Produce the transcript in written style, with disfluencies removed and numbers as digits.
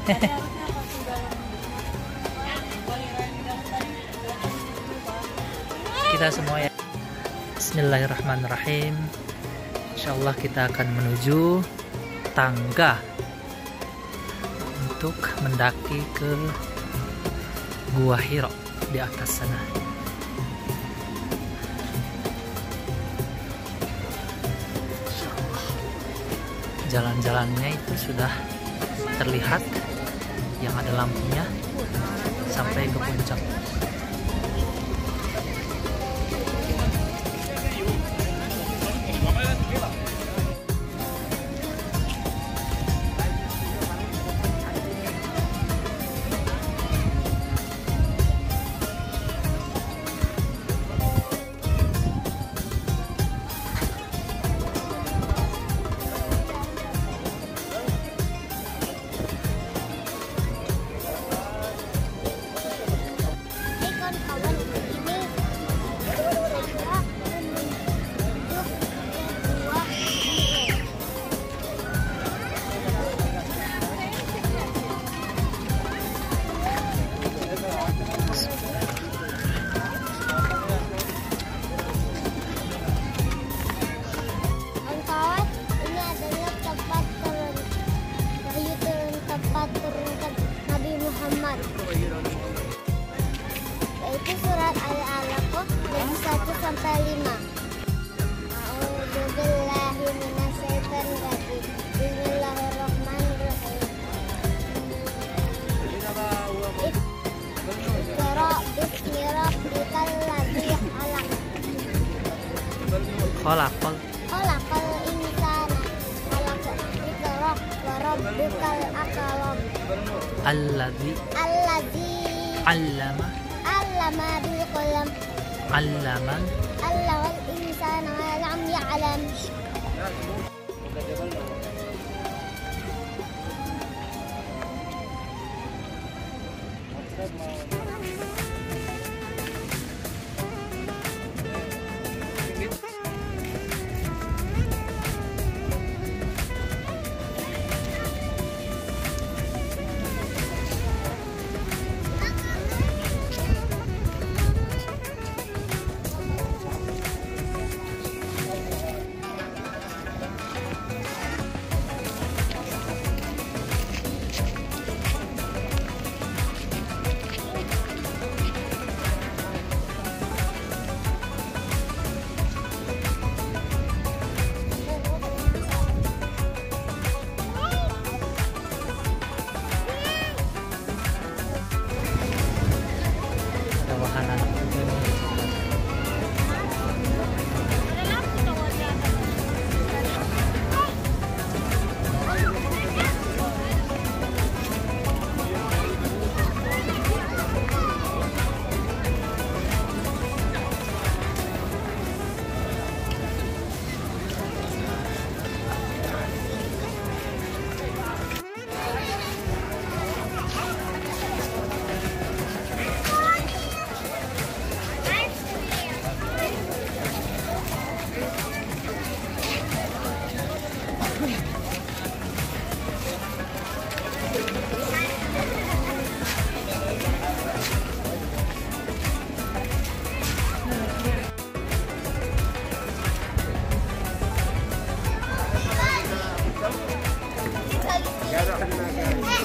Kita semua ya. Bismillahirrahmanirrahim. Insyaallah kita akan menuju tangga untuk mendaki ke Gua Hira di atas sana. Jalan-jalannya itu sudah terlihat yang ada lampunya sampai ke puncak. Yaitu surat Al-Alaq dari 1 sampai 5. A'udzubillahi minasyaitonir rajim. Bismillahirrahmanirrahim. Iqra bismi rabbikal ladzi khalaq. Khalaqal insana. Iqra wa rabbukal akram. Alladzi allama bil qalam. Allamal insana ma lam ya'lam. Bismillahirrahmanirrahim.